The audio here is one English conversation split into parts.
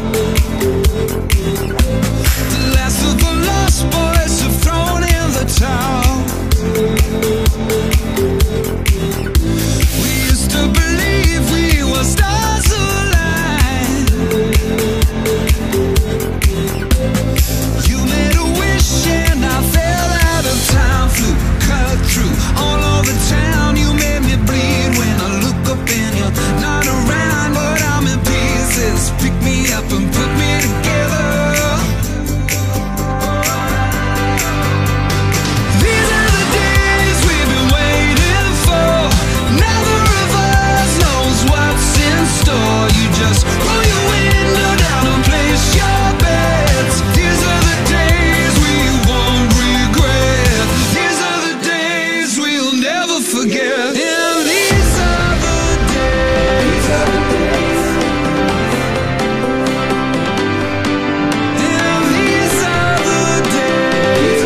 The last of the lost boys are thrown in the towel. We used to believe we were stars aligned. You made a wish and I fell out of time. Flew, cut through all over town. You made me bleed when I look up and you're not around. But I'm in pieces. Pick me up and put me together. These are the days we've been waiting for. Neither of us knows what's in store. You just roll your window down and place your bets. These are the days we won't regret. These are the days we'll never forget. And these are the days. And these are the days.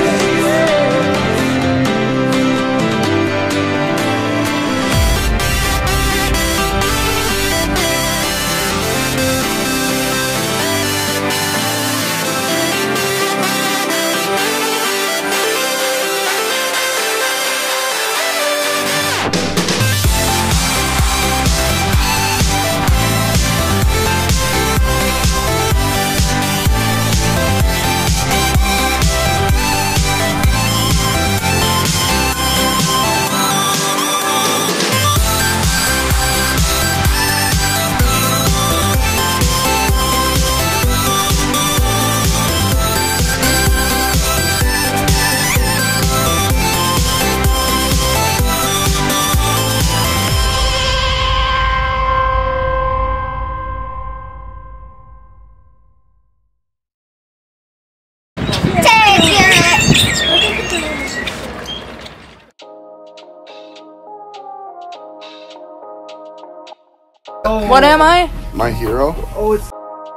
What am I? My hero? Oh, it's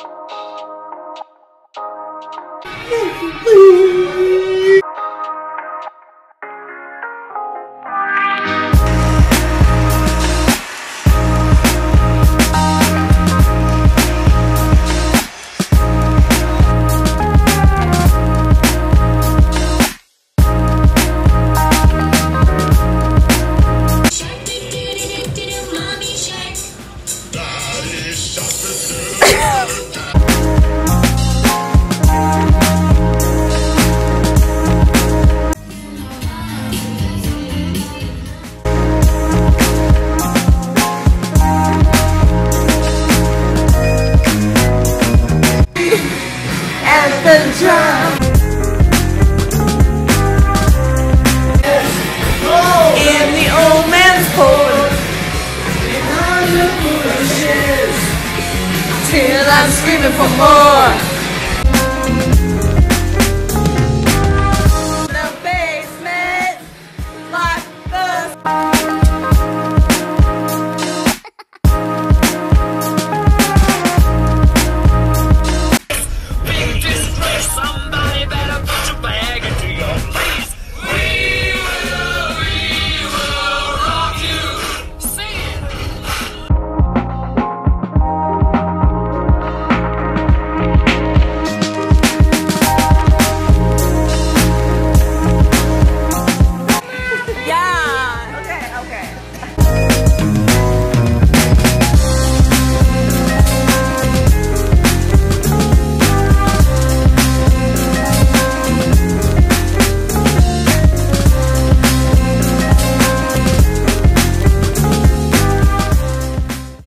The drum. In the old man's port. Behind the bushes. Till I'm screaming for more.